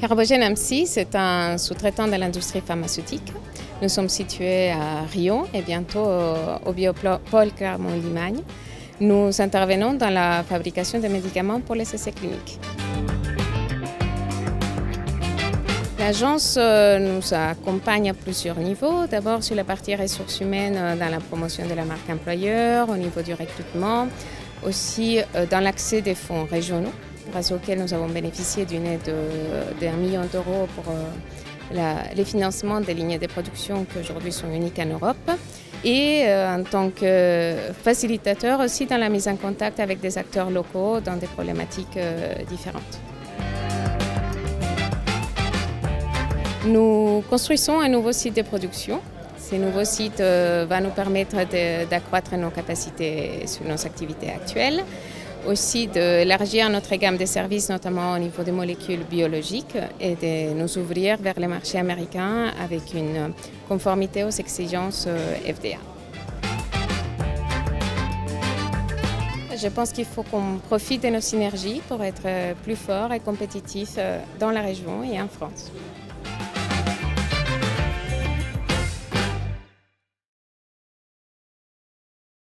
Carbogène MC, c'est un sous-traitant de l'industrie pharmaceutique. Nous sommes situés à Riom et bientôt au Biopôle Clermont-Limagne. Nous intervenons dans la fabrication de médicaments pour les essais cliniques. L'agence nous accompagne à plusieurs niveaux. D'abord sur la partie ressources humaines dans la promotion de la marque employeur, au niveau du recrutement, aussi dans l'accès des fonds régionaux, grâce auxquels nous avons bénéficié d'une aide d'1 million d'euros pour les financements des lignes de production qui aujourd'hui sont uniques en Europe. Et en tant que facilitateur aussi dans la mise en contact avec des acteurs locaux dans des problématiques différentes. Nous construisons un nouveau site de production. Ce nouveau site va nous permettre d'accroître nos capacités sur nos activités actuelles, aussi d'élargir notre gamme de services, notamment au niveau des molécules biologiques, et de nous ouvrir vers les marchés américains avec une conformité aux exigences FDA. Je pense qu'il faut qu'on profite de nos synergies pour être plus forts et compétitifs dans la région et en France.